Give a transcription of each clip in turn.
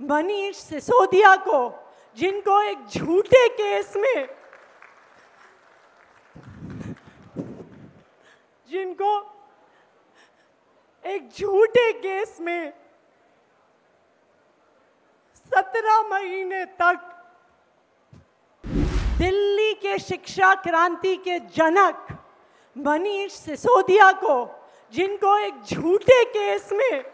मनीष सिसोदिया को, जिनको एक झूठे केस में में 17 महीने तक दिल्ली के शिक्षा क्रांति के जनक मनीष सिसोदिया को, जिनको एक झूठे केस में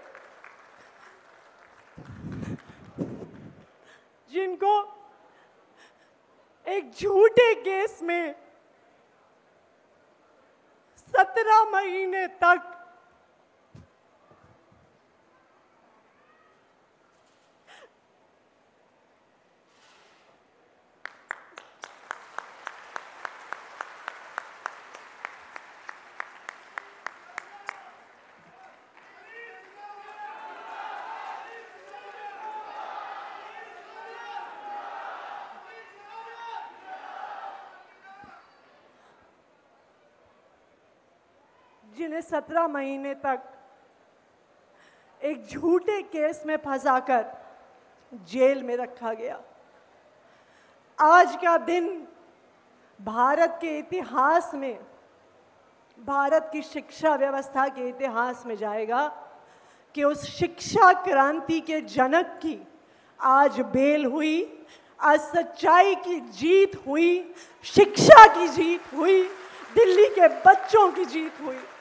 17 महीने तक जिन्हें 17 महीने तक एक झूठे केस में फंसाकर जेल में रखा गया। आज का दिन भारत के इतिहास में, भारत की शिक्षा व्यवस्था के इतिहास में जाएगा कि उस शिक्षा क्रांति के जनक की आज बेल हुई, आज सच्चाई की जीत हुई, शिक्षा की जीत हुई, दिल्ली के बच्चों की जीत हुई।